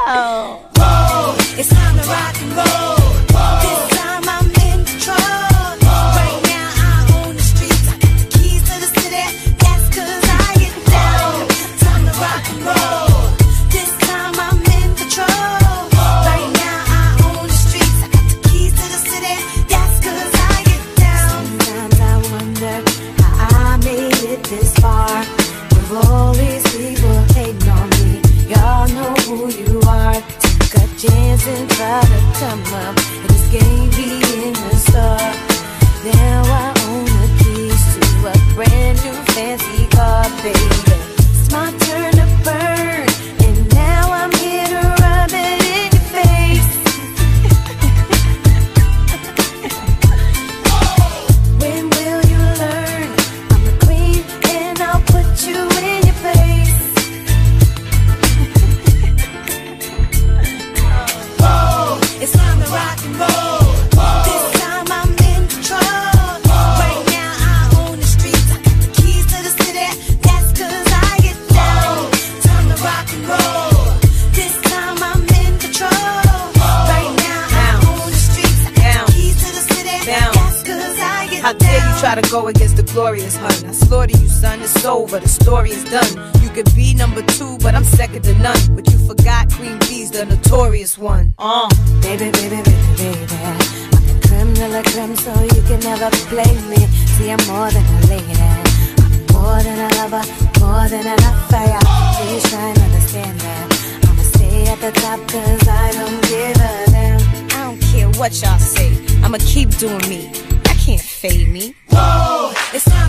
Oh. Whoa, it's time to rock and roll. This time I'm in control. Right now I own the streets. I got the keys to the city. That's 'cause I get down. Time to rock and roll. This time I'm in control. Right now I own the streets. I got the keys to the city. That's 'cause I get down. Sometimes I wonder how I made it this far. With all these people hating on me. Y'all know who you are. Take a chance and try to come up. And this game be in the start. Now I own the keys to a brand new fancy car, baby. It's my turn to burn, and now I'm here to rub it in your face. When will you learn? I'm the queen, and I'll put you in your place. It's time to rock and roll. This time I'm in control. Right now I own the streets. I got the keys to the city. That's 'cause I get down. Time to rock and roll. This time I'm in control. Right now I own the streets. I got the keys to the city. That's 'cause I get down. How dare you try to go against the glorious hun? I slaughter you, son, it's over, the story is done. You could be number 2, but I'm second to none. But you forgot Queen B's the notorious one. Baby, baby, baby, baby, I'm the creme de la creme, so you can never play me. See, I'm more than a lady. I'm more than a lover, more than an affair. Please try and understand that. I'ma stay at the top 'cause I don't give a damn. I don't care what y'all say, I'ma keep doing me. That can't fade me. Whoa, it's time